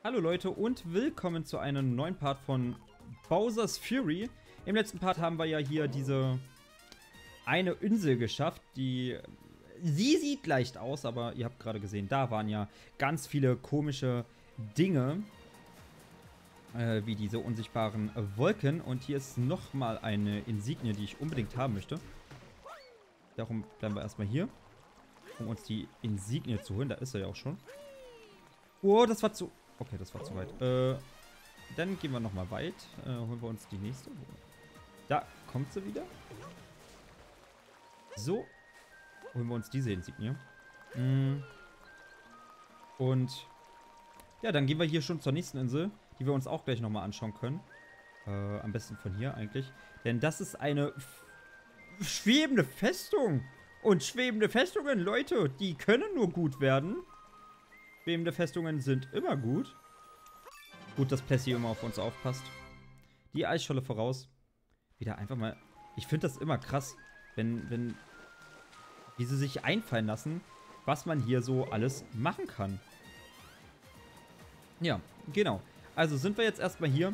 Hallo Leute und willkommen zu einem neuen Part von Bowser's Fury. Im letzten Part haben wir ja hier diese eine Insel geschafft, sie sieht leicht aus, aber ihr habt gerade gesehen, da waren ja ganz viele komische Dinge, wie diese unsichtbaren Wolken. Und hier ist nochmal eine Insignie, die ich unbedingt haben möchte. Darum bleiben wir erstmal hier, um uns die Insignie zu holen. Da ist er ja auch schon. Oh, das war zu... Okay, das war zu weit. Dann gehen wir nochmal weit. Holen wir uns die nächste. Da kommt sie wieder. So. Holen wir uns diese Insignie. Und ja, dann gehen wir hier schon zur nächsten Insel, die wir uns auch gleich nochmal anschauen können. Am besten von hier eigentlich. Denn das ist eine schwebende Festung. Und schwebende Festungen, Leute, die können nur gut werden. Schwebende Festungen sind immer gut. Gut, dass Plessie immer auf uns aufpasst. Die Eisscholle voraus. Wieder einfach mal... Ich finde das immer krass, wenn wie sie sich einfallen lassen, was man hier so alles machen kann. Ja, genau. Also sind wir jetzt erstmal hier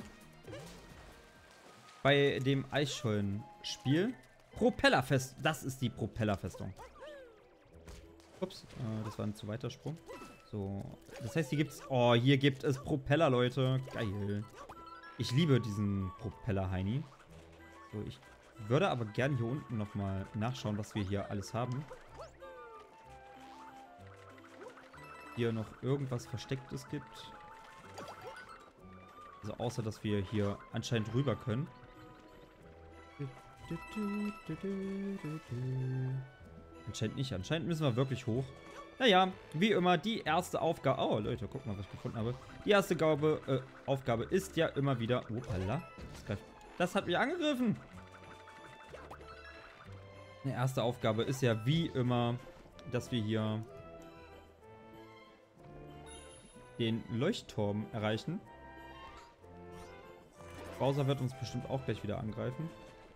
bei dem Eisschollenspiel. Propellerfest. Das ist die Propellerfestung. Ups, das war ein zu weiter Sprung. So, das heißt, hier gibt's... Oh, hier gibt es Propeller, Leute. Geil. Ich liebe diesen Propeller-Heini. So, ich würde aber gerne hier unten nochmal nachschauen, was wir hier alles haben. Hier noch irgendwas Verstecktes gibt. Also außer, dass wir hier anscheinend rüber können. Anscheinend nicht. Anscheinend müssen wir wirklich hoch. Naja, wie immer, die erste Aufgabe... Oh, Leute, guck mal, was ich gefunden habe. Die erste Aufgabe ist ja immer wieder... Opala. Das hat mich angegriffen. Die erste Aufgabe ist ja wie immer, dass wir hier den Leuchtturm erreichen. Bowser wird uns bestimmt auch gleich wieder angreifen.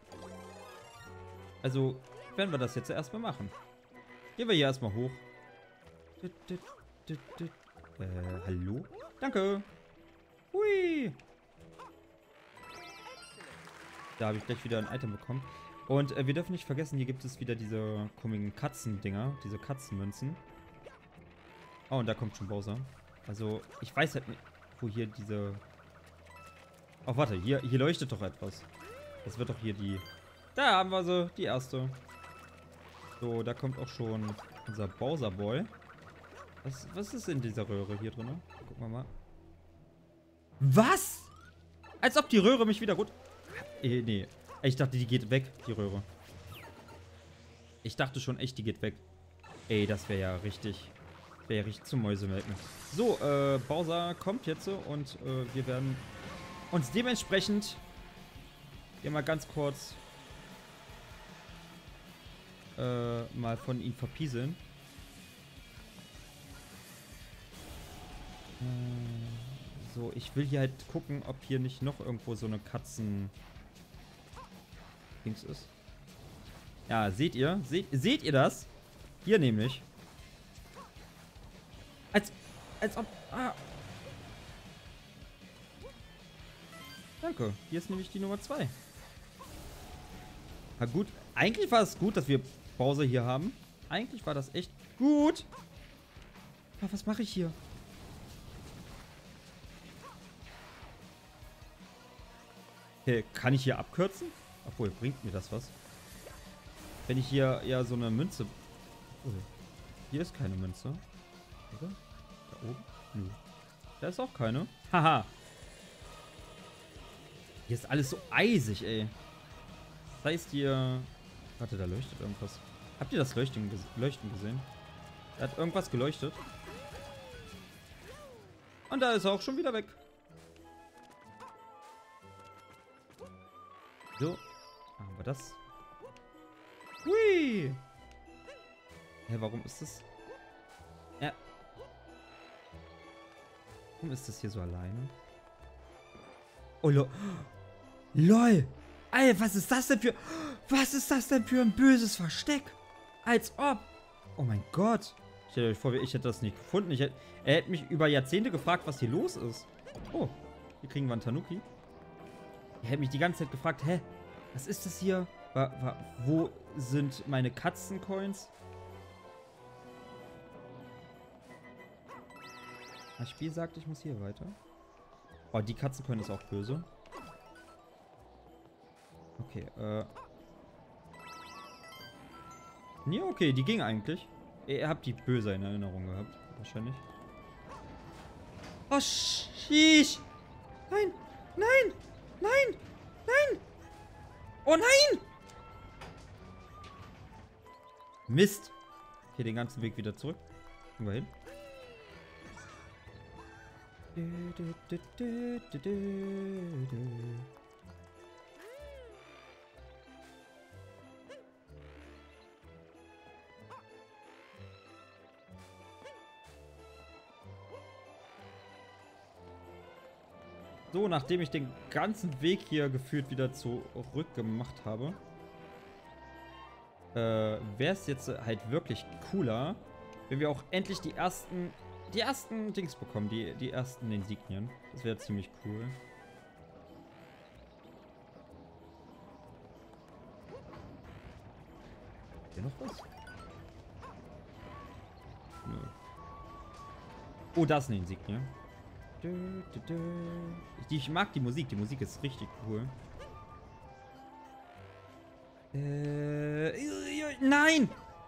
Also, werden wir das jetzt erstmal machen. Gehen wir hier erstmal hoch. Hallo? Danke. Hui. Da habe ich gleich wieder ein Item bekommen. Und wir dürfen nicht vergessen, hier gibt es wieder diese komischen Katzendinger. Diese Katzenmünzen. Oh, und da kommt schon Bowser. Also, ich weiß halt nicht, wo hier diese... Oh, warte, hier leuchtet doch etwas. Das wird doch hier die... Da haben wir sie, die erste. So, da kommt auch schon unser Bowser-Boy. Was ist in dieser Röhre hier drin? Gucken wir mal. Was? Als ob die Röhre mich wieder gut... Nee. Ich dachte, die geht weg, die Röhre. Ich dachte schon echt, die geht weg. Ey, das wäre ja richtig... Wäre ja richtig zum Mäusemelken. So, Bowser kommt jetzt und wir werden uns dementsprechend hier mal ganz kurz mal von ihm verpieseln. So, ich will hier halt gucken, ob hier nicht noch irgendwo so eine Katzen-Dings ist. Ja, seht ihr? Seht ihr das? Hier nämlich. Als ob... Ah. Danke. Hier ist nämlich die Nummer 2. Na gut. Eigentlich war es gut, dass wir Bowser hier haben. Eigentlich war das echt gut. Aber was mache ich hier? Okay, kann ich hier abkürzen? Obwohl, bringt mir das was? Wenn ich hier ja so eine Münze... Oh, hier ist keine Münze. Oder? Da oben? Nö. Da ist auch keine. Haha. Hier ist alles so eisig, ey. Das heißt hier... Warte, da leuchtet irgendwas. Habt ihr das Leuchten gesehen? Da hat irgendwas geleuchtet. Und da ist er auch schon wieder weg. So. Machen wir das. Hui. Hä, warum ist das... Ja. Warum ist das hier so alleine? Oh, LOL. Alter, was ist das denn für... Was ist das denn für ein böses Versteck? Als ob... Oh mein Gott. Stellt euch vor, ich hätte das nicht gefunden. Er hätte mich über Jahrzehnte gefragt, was hier los ist. Oh, hier kriegen wir einen Tanuki. Er hätte mich die ganze Zeit gefragt, hä, was ist das hier? Wo sind meine Katzencoins? Das Spiel sagt, ich muss hier weiter. Oh, die Katzencoin ist auch böse. Okay, ja, okay, die ging eigentlich. Ihr habt die böse in Erinnerung gehabt, wahrscheinlich. Oh, sheesh! Nein! Nein! Nein! Nein! Oh nein! Mist! Okay, den ganzen Weg wieder zurück. Gehen wir hin. So, nachdem ich den ganzen Weg hier gefühlt wieder zurück gemacht habe, wäre es jetzt halt wirklich cooler, wenn wir auch endlich die ersten Dings bekommen, die ersten Insignien. Das wäre ziemlich cool. Hier noch was? Nö. Oh, da ist eine Insignie. Ich mag die Musik. Die Musik ist richtig cool. Nein!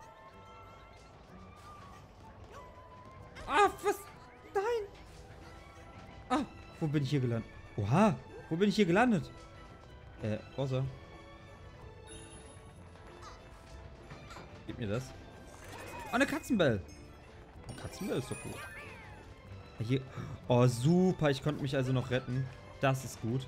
Ah, was? Nein! Ah, wo bin ich hier gelandet? Oha, wo bin ich hier gelandet? Bowser. Gib mir das. Oh, eine Katzenbell. Oh, Katzenbell ist doch gut. Hier. Oh, super. Ich konnte mich also noch retten. Das ist gut.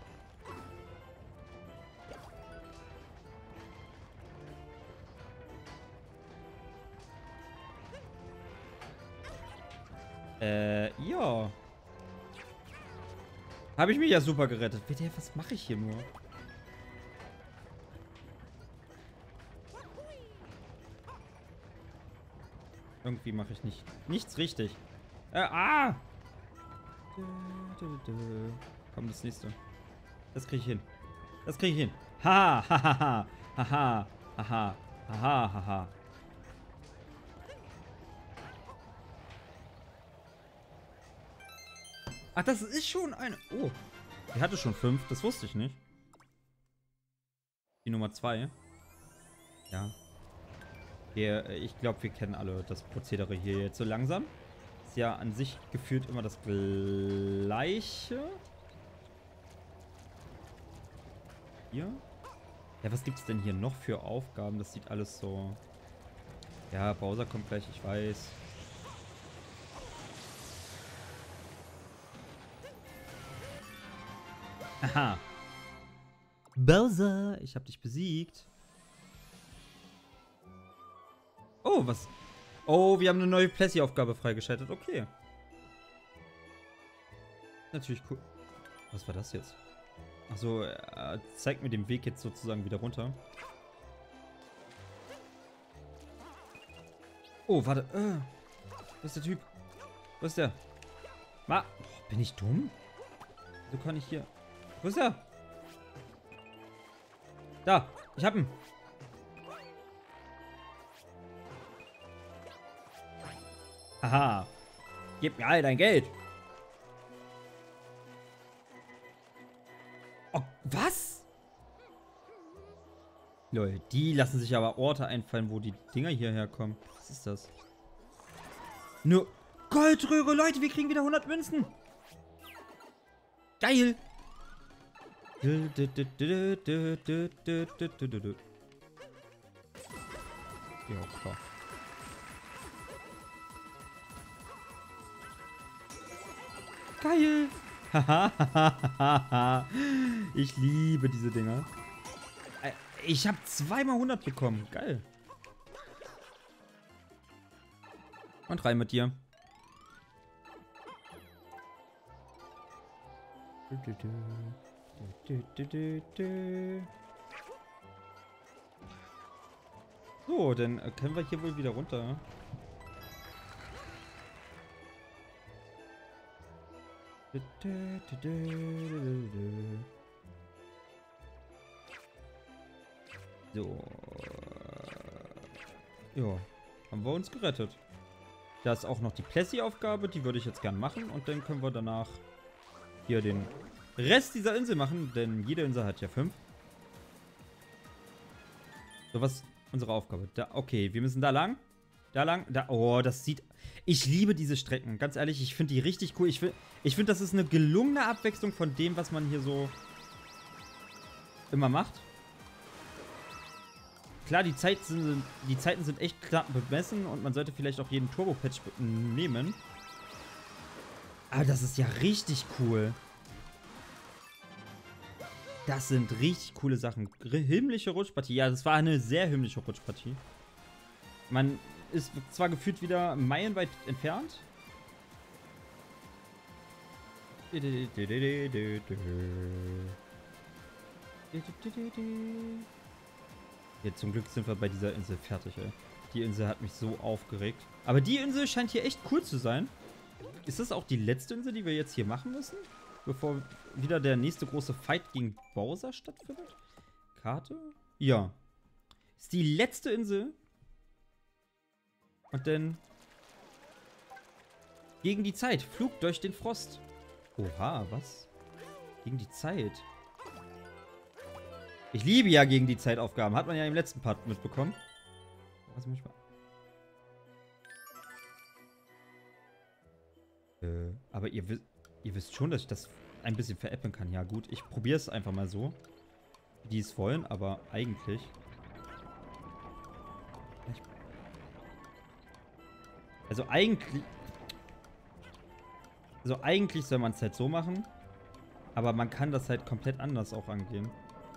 Ja. Habe ich mich ja super gerettet. Bitte, was mache ich hier nur? Irgendwie mache ich nichts richtig. Komm, das nächste. Das kriege ich hin. Das kriege ich hin. Ha, ha, ha, ha. Haha, haha, haha, haha. Ach, das ist schon eine... Oh, die hatte schon 5. Das wusste ich nicht. Die Nummer 2. Ja. Ich glaube, wir kennen alle das Prozedere hier jetzt so langsam. Ist ja an sich gefühlt immer das Gleiche. Hier. Ja, was gibt es denn hier noch für Aufgaben? Das sieht alles so... Ja, Bowser kommt gleich, ich weiß. Aha. Bowser, ich habe dich besiegt. Oh, was? Oh, wir haben eine neue Plessy-Aufgabe freigeschaltet. Okay. Natürlich cool. Was war das jetzt? Achso, zeigt mir den Weg jetzt sozusagen wieder runter. Oh, warte. Wo ist der Typ? Wo ist der? Oh, bin ich dumm? So kann ich hier... Wo ist er? Da, ich hab ihn. Aha. Gib mir all dein Geld. Oh, was? Leute, die lassen sich aber Orte einfallen, wo die Dinger hierher kommen. Was ist das? Nur Goldröhre, Leute, wir kriegen wieder 100 Münzen. Geil. Ja, klar. Geil. Ich liebe diese Dinger. Ich habe zweimal 100 bekommen. Geil. Und rein mit dir. So, dann können wir hier wohl wieder runter. So. Ja, haben wir uns gerettet. Da ist auch noch die Plessy-Aufgabe, die würde ich jetzt gern machen. Und dann können wir danach hier den Rest dieser Insel machen, denn jede Insel hat ja 5. So, was ist unsere Aufgabe? Da, okay, wir müssen da lang. Da lang. Da. Oh, das sieht... Ich liebe diese Strecken. Ganz ehrlich, ich finde die richtig cool. Ich finde, das ist eine gelungene Abwechslung von dem, was man hier so immer macht. Klar, die Zeiten sind echt knapp bemessen und man sollte vielleicht auch jeden Turbo-Patch nehmen. Aber das ist ja richtig cool. Das sind richtig coole Sachen. Himmlische Rutschpartie. Ja, das war eine sehr himmlische Rutschpartie. Man ist zwar gefühlt wieder meilenweit entfernt. Jetzt zum Glück sind wir bei dieser Insel fertig, ey. Die Insel hat mich so aufgeregt. Aber die Insel scheint hier echt cool zu sein. Ist das auch die letzte Insel, die wir jetzt hier machen müssen? Bevor wieder der nächste große Fight gegen Bowser stattfindet? Karte? Ja. Ist die letzte Insel. Und dann gegen die Zeit. Flug durch den Frost. Oha, was? Gegen die Zeit. Ich liebe ja gegen die Zeitaufgaben. Hat man ja im letzten Part mitbekommen. Was muss ich mal... aber ihr wisst schon, dass ich das ein bisschen veräppeln kann. Ja gut, ich probiere es einfach mal so. Wie die es wollen, aber eigentlich... Also eigentlich soll man es halt so machen. Aber man kann das halt komplett anders auch angehen.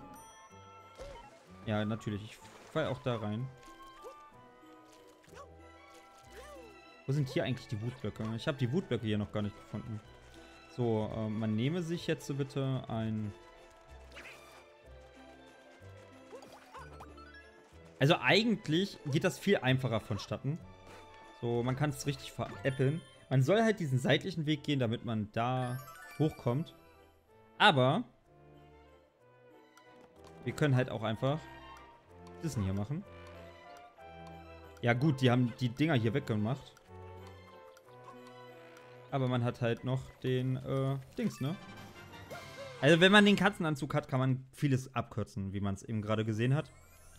Ja, natürlich. Ich fall auch da rein. Wo sind hier eigentlich die Wutblöcke? Ich habe die Wutblöcke hier noch gar nicht gefunden. So, man nehme sich jetzt so bitte ein... Also eigentlich geht das viel einfacher vonstatten. So, man kann es richtig veräppeln. Man soll halt diesen seitlichen Weg gehen, damit man da hochkommt. Aber wir können halt auch einfach das hier machen. Ja gut, die haben die Dinger hier weggemacht. Aber man hat halt noch den, Dings, ne? Also wenn man den Katzenanzug hat, kann man vieles abkürzen, wie man es eben gerade gesehen hat.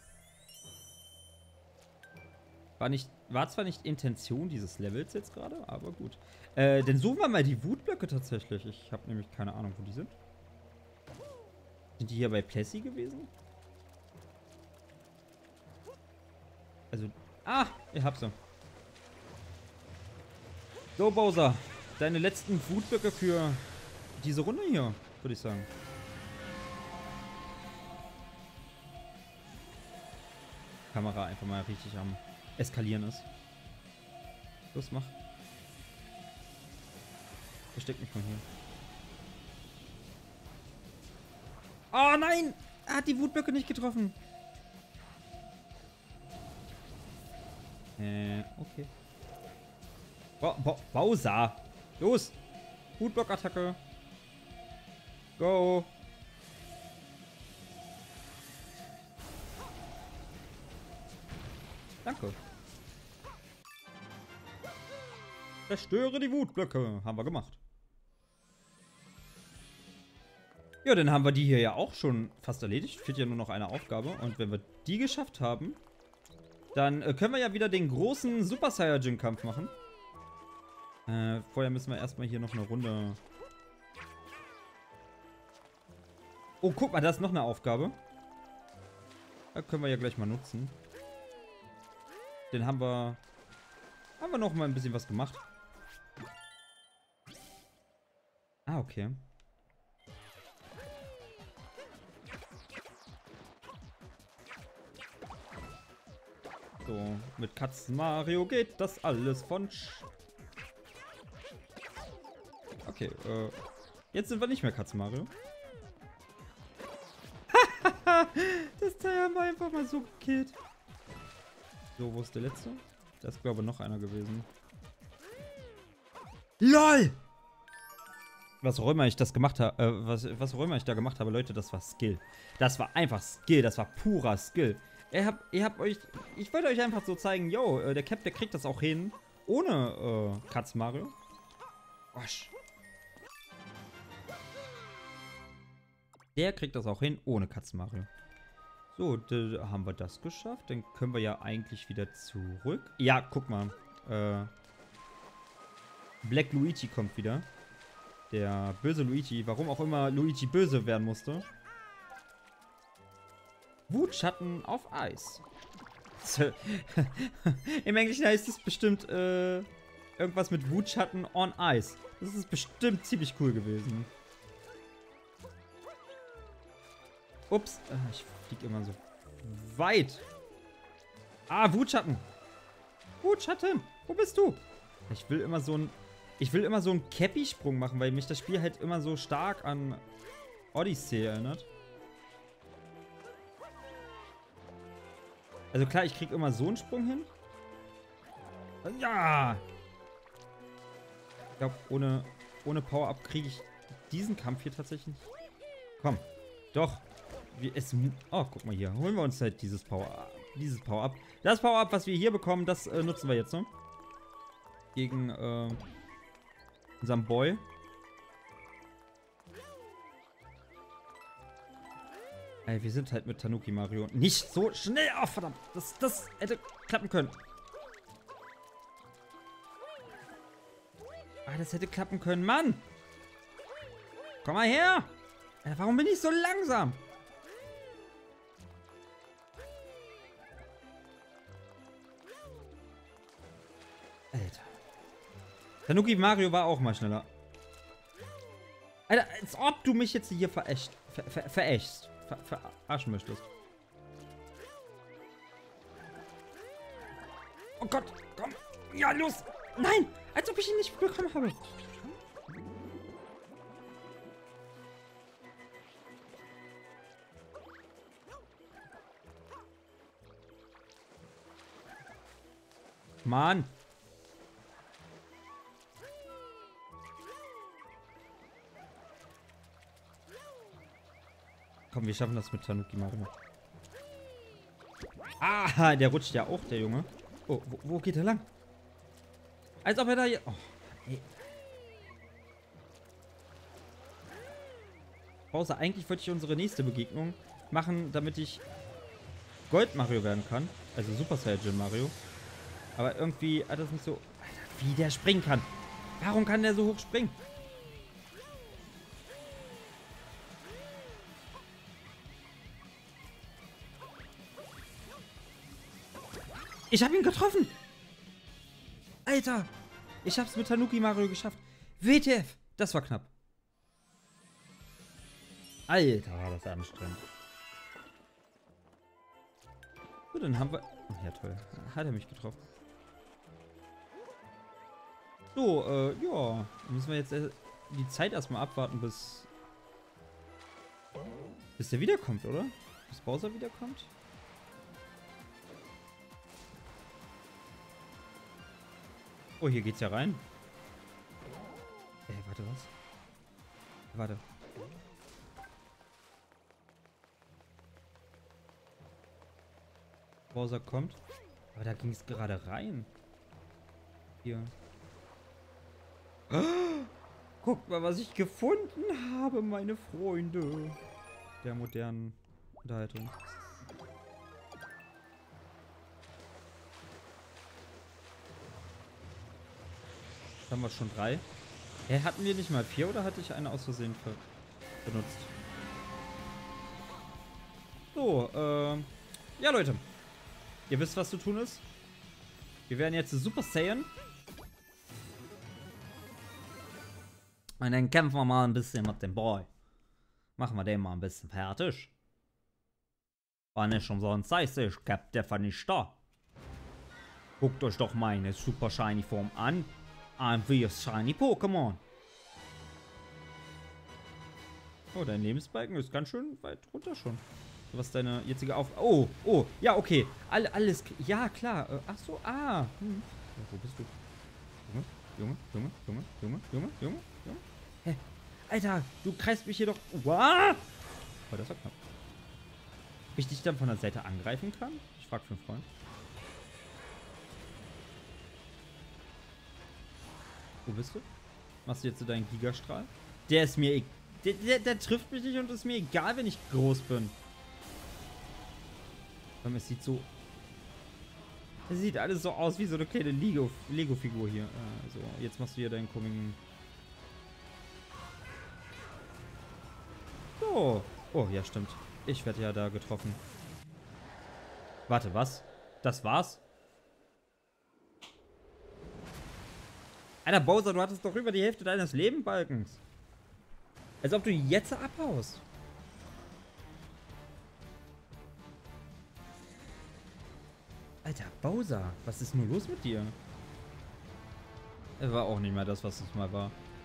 War zwar nicht Intention dieses Levels jetzt gerade, aber gut. Dann suchen wir mal die Wutblöcke tatsächlich. Ich habe nämlich keine Ahnung, wo die sind. Sind die hier bei Plessy gewesen? Also, ihr habt sie. So, Bowser. Deine letzten Wutblöcke für diese Runde hier, würde ich sagen. Kamera einfach mal richtig am Eskalieren ist. Los, mach. Versteck mich mal hier. Oh nein! Er hat die Wutblöcke nicht getroffen. Okay. Bowser. Los! Wutblock-Attacke. Go! Danke. Zerstöre die Wutblöcke. Haben wir gemacht. Ja, dann haben wir die hier ja auch schon fast erledigt. Fehlt ja nur noch eine Aufgabe. Und wenn wir die geschafft haben, dann können wir ja wieder den großen Super Saiyajin-Kampf machen. Vorher müssen wir erstmal hier noch eine Runde... Oh, guck mal, da ist noch eine Aufgabe. Da können wir ja gleich mal nutzen. Den haben wir noch mal ein bisschen was gemacht. Ah, okay. So, mit Katzen Mario geht das alles von... Okay, jetzt sind wir nicht mehr Katzen Mario. Das Teil haben wir einfach mal so gekillt. So, wo ist der letzte? Da ist, glaube ich, noch einer gewesen. LOL! Was auch immer ich das gemacht habe, was auch immer ich da gemacht habe, Leute, das war Skill. Das war einfach Skill, das war purer Skill. Ihr habt euch, ich wollte euch einfach so zeigen, yo, der Cap, der kriegt das auch hin, ohne Katzen Mario. Wasch. Der kriegt das auch hin, ohne Katzen Mario. So, da haben wir das geschafft. Dann können wir ja eigentlich wieder zurück. Ja, guck mal. Black Luigi kommt wieder. Der böse Luigi. Warum auch immer Luigi böse werden musste. Wutschatten auf Eis. Im Englischen heißt es bestimmt irgendwas mit Wutschatten on Ice. Das ist bestimmt ziemlich cool gewesen. Ups. Ich fliege immer so weit. Ah, Wutschatten. Wutschatten. Wo bist du? Ich will immer so einen Cappy-Sprung machen, weil mich das Spiel halt immer so stark an Odyssey erinnert. Also klar, ich krieg immer so einen Sprung hin. Ja! Ich glaube, ohne Power-Up kriege ich diesen Kampf hier tatsächlich nicht. Komm. Doch. Oh, guck mal hier. Holen wir uns halt dieses Power-Up. Das Power-Up, was wir hier bekommen, das nutzen wir jetzt noch. Gegen unseren Boy. Ey, wir sind halt mit Tanuki Mario nicht so schnell. Oh, verdammt. Das hätte klappen können. Ah, das hätte klappen können. Mann! Komm mal her! Warum bin ich so langsam? Alter. Tanuki Mario war auch mal schneller. Alter, als ob du mich jetzt hier verarschen möchtest. Oh Gott, komm. Ja, los. Nein, als ob ich ihn nicht bekommen habe. Mann. Komm, wir schaffen das mit Tanuki Mario. Ah, der rutscht ja auch, der Junge. Oh, wo geht er lang? Als ob er da hier... Oh, ey. Bowser, eigentlich wollte ich unsere nächste Begegnung machen, damit ich Gold Mario werden kann. Also Super Saiyan Mario. Aber irgendwie hat das nicht so... Alter, wie der springen kann. Warum kann der so hoch springen? Ich habe ihn getroffen! Alter! Ich hab's mit Tanuki Mario geschafft. WTF! Das war knapp. Alter, war das anstrengend. So, dann haben wir... Ja, toll. Hat er mich getroffen. So, ja. Müssen wir jetzt die Zeit erstmal abwarten, bis der wiederkommt, oder? Bis Bowser wiederkommt? Oh, hier geht's ja rein. Warte, was? Warte. Bowser kommt. Aber da ging es gerade rein. Hier. Oh, guckt mal, was ich gefunden habe, meine Freunde. Der modernen Unterhaltung. Haben wir schon 3? Hatten wir nicht mal 4 oder hatte ich eine aus Versehen benutzt? So, ja Leute. Ihr wisst, was zu tun ist. Wir werden jetzt Super Saiyan. Und dann kämpfen wir mal ein bisschen mit dem Boy. Machen wir den mal ein bisschen fertig. War nicht umsonst heißt ich, Cap, der war nicht da. Guckt euch doch meine Super Shiny Form an. Ein wie Shiny Pokémon. Oh, dein Lebensbalken ist ganz schön weit runter schon. Was ist deine jetzige Oh, ja, okay. Alles, ja, klar. Ach so, Ja, wo bist du? Junge. Hä? Alter, du kreist mich hier doch... Wow! Oh, das war knapp. Ob ich dich dann von der Seite angreifen kann? Ich frag für einen Freund. Wo bist du? Machst du jetzt so deinen Gigastrahl? Der ist mir... Der trifft mich nicht und ist mir egal, wenn ich groß bin. Es sieht so... Es sieht alles so aus wie so eine kleine Lego-Figur hier. So, jetzt machst du hier deinen komischen... So. Oh, ja, stimmt. Ich werde ja da getroffen. Warte, was? Das war's? Alter, Bowser, du hattest doch über die Hälfte deines Lebenbalkens. Als ob du jetzt abhaust. Alter, Bowser, was ist nur los mit dir? Er war auch nicht mehr das, was es mal war.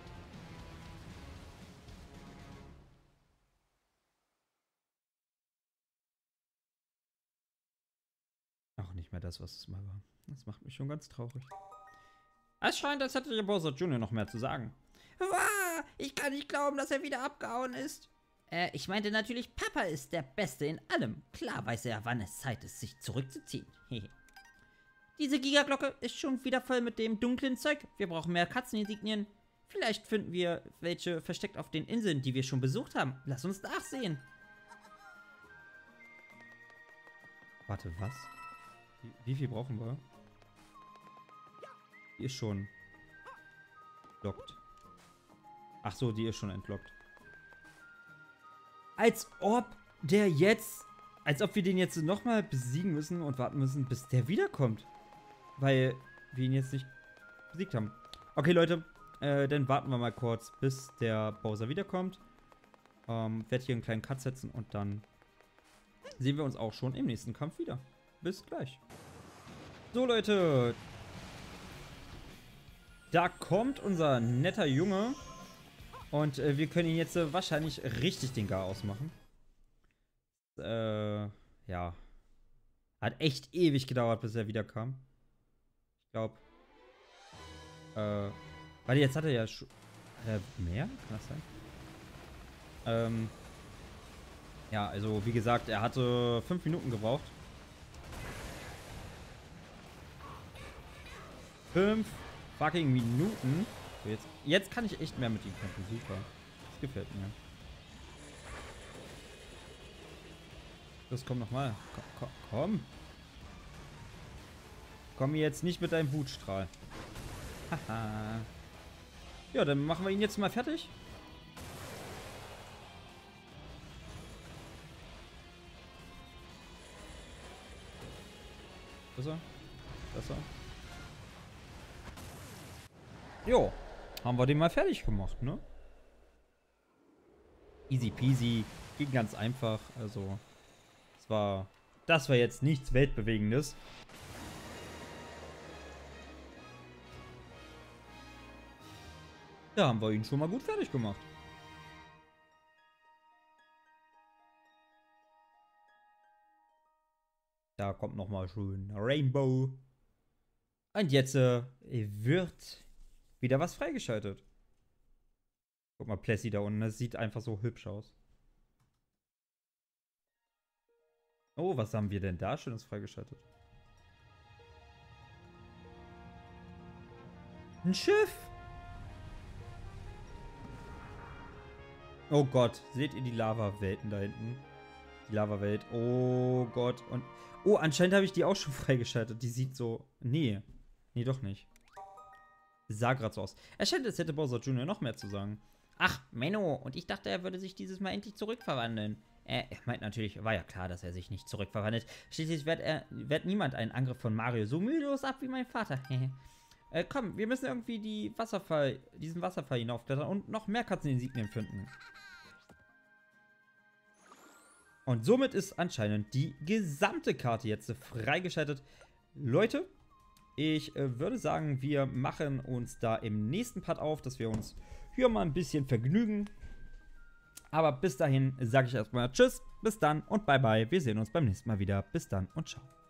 Auch nicht mehr das, was es mal war. Das macht mich schon ganz traurig. Es scheint, als hätte der Bowser Jr. noch mehr zu sagen. Wow, ich kann nicht glauben, dass er wieder abgehauen ist. Ich meinte natürlich, Papa ist der Beste in allem. Klar weiß er, wann es Zeit ist, sich zurückzuziehen. Diese Gigaglocke ist schon wieder voll mit dem dunklen Zeug. Wir brauchen mehr Katzeninsignien. Vielleicht finden wir welche versteckt auf den Inseln, die wir schon besucht haben. Lass uns nachsehen. Warte, was? Wie viel brauchen wir? Die ist schon lockt. Ach so, die ist schon entlockt. Als ob der jetzt... Als ob wir den jetzt nochmal besiegen müssen und warten müssen, bis der wiederkommt. Weil wir ihn jetzt nicht besiegt haben. Okay, Leute. Dann warten wir mal kurz, bis der Bowser wiederkommt. Werde hier einen kleinen Cut setzen und dann sehen wir uns auch schon im nächsten Kampf wieder. Bis gleich. So, Leute. Da kommt unser netter Junge. Und wir können ihn jetzt wahrscheinlich richtig den Garaus machen. Ja. Hat echt ewig gedauert, bis er wiederkam. Ich glaube. Weil jetzt hat er ja schon. Mehr? Kann das sein? Ja, also wie gesagt, er hatte 5 Minuten gebraucht. 5 fucking Minuten. So, jetzt kann ich echt mehr mit ihm kämpfen. Super. Das gefällt mir. Das kommt nochmal. Komm. Komm jetzt nicht mit deinem Wutstrahl. Haha. Ja, dann machen wir ihn jetzt mal fertig. Besser. Besser. Jo. Haben wir den mal fertig gemacht, ne? Easy peasy. Ging ganz einfach. Also, das war jetzt nichts Weltbewegendes. Da haben wir ihn schon mal gut fertig gemacht. Da kommt nochmal schön Rainbow. Und jetzt wird wieder was freigeschaltet. Guck mal, Plessy da unten. Das sieht einfach so hübsch aus. Oh, was haben wir denn da Schönes freigeschaltet? Ein Schiff! Oh Gott, seht ihr die Lava-Welten da hinten? Die Lava-Welt. Oh Gott. Und oh, anscheinend habe ich die auch schon freigeschaltet. Die sieht so... Nee. Nee, doch nicht. Sah gerade so aus. Es scheint, als hätte Bowser Jr. noch mehr zu sagen. Ach, Menno. Und ich dachte, er würde sich dieses Mal endlich zurückverwandeln. Er meint natürlich, war ja klar, dass er sich nicht zurückverwandelt. Schließlich wehrt niemand einen Angriff von Mario so mühelos ab wie mein Vater. Komm, wir müssen irgendwie diesen Wasserfall hinaufklettern und noch mehr Katzeninsignien finden. Und somit ist anscheinend die gesamte Karte jetzt freigeschaltet. Leute, ich würde sagen, wir machen uns da im nächsten Part auf, dass wir uns hier mal ein bisschen vergnügen. Aber bis dahin sage ich erstmal Tschüss, bis dann und bye bye. Wir sehen uns beim nächsten Mal wieder. Bis dann und ciao.